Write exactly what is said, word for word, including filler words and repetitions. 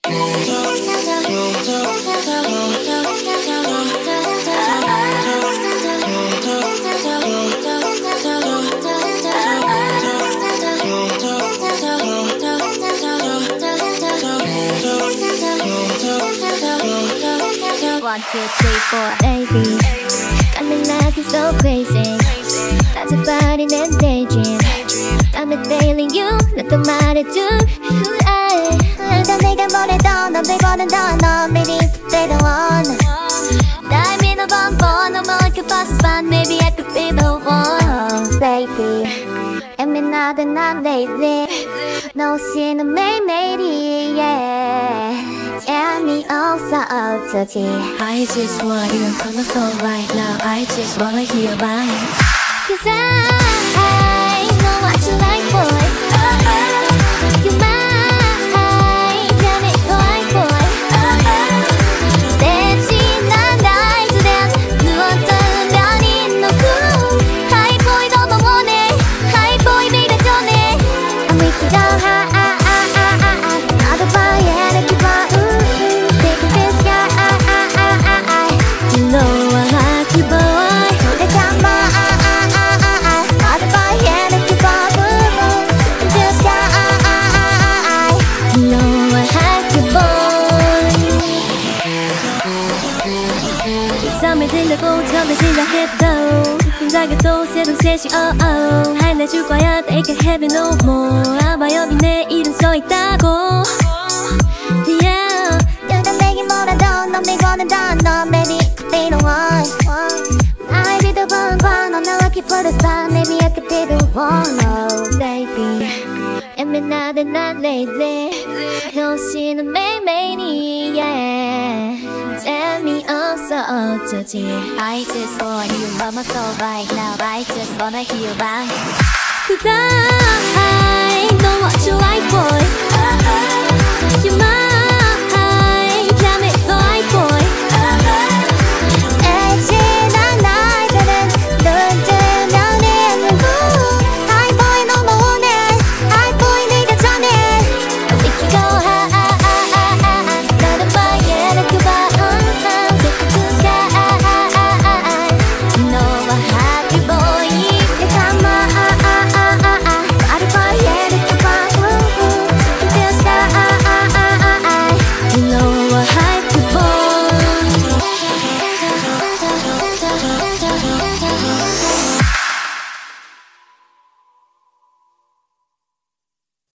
One, two, three, four, baby. Got me laughing so crazy. That's a body and daydream. Got me feeling you, not the matter too. 일단 내가 보내던 넌 내보내던 넌 baby they don't want. 날 믿어본 뻔 너무 like a fast spot. Maybe I could be the one, baby. 예민하대 난 lately. 놓치는 매일매일이 yeah. 재미없어 어쩌지. I just want you from my soul right now. I just wanna hear about it. Cause I know what you like, boy. You mine, tell me why, boy. 대신 난 나의 주된 누웠던 면이 놓고 Hi boy 너무 원해. Hi boy baby 전해. I'm with you down high. 나도 봐야 돼 기뻐. 들려고 처음에 시작했던 생각에 또 새로운 셋이 oh oh 해내줄 거야 they can have it no more 아마 여기 내 이름 써있다고 yeah 일단 내게 뭐라도 넌 내보낸다 넌 baby they don't want 날 믿어본 건 넌 나와 keep for the spot maybe I could be the one oh baby 예민하대 난 lately 현실은 매일매일이 yeah 재미없어 어쩌지 I just want you by my soul right now I just wanna hear about it Cause I know what you like boy